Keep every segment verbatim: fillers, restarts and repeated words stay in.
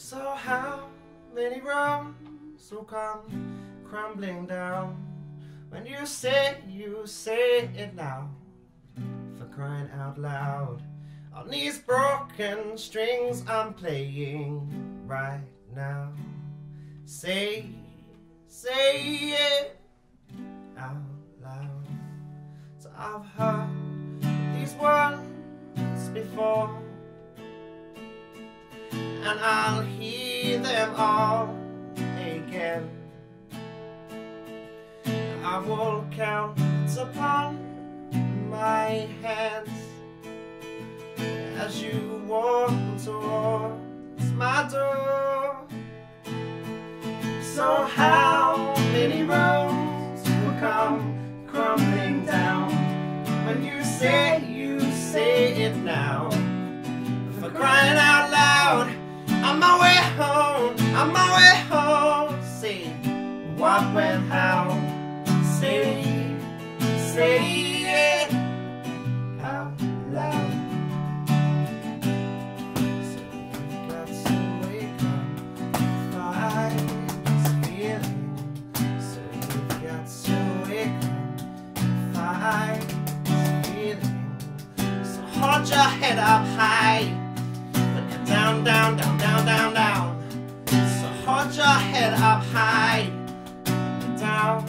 So how many roads will come crumbling down when you say, you say it now, for crying out loud. On these broken strings I'm playing right now. Say, say it out loud. So I've heard these words before, and I'll hear them all again. I will count upon my hands as you walk towards my door. So how many roads will come crumbling down when you say, you say it now, for crying out loud. On my way home, on my way home, say what, when, how, say, say it out loud. So you've got to wake up, fight this feeling. So you've got to wake up, fight this feeling. So hold your head up high, down, down, down, down, down, down. So hold your head up high, down.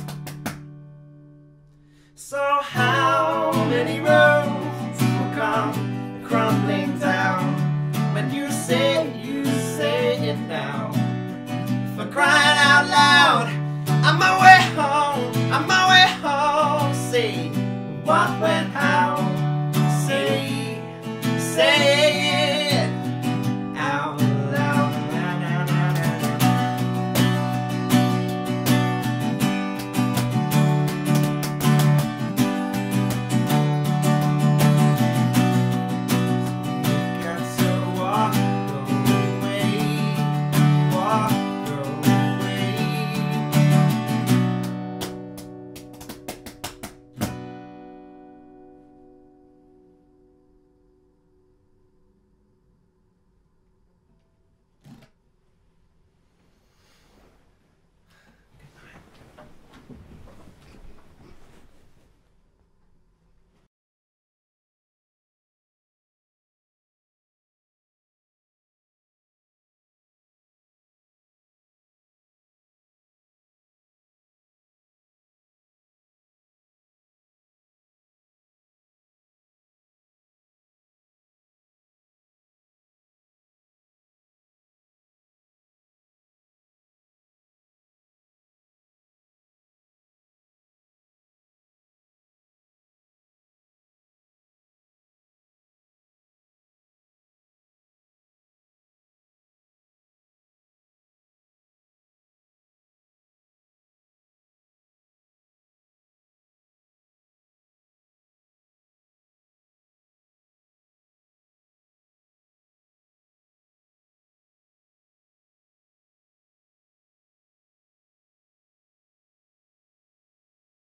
So how many roads will come crumbling down when you say, you say it now, for crying out loud. On my way home, on my way home, say what, when,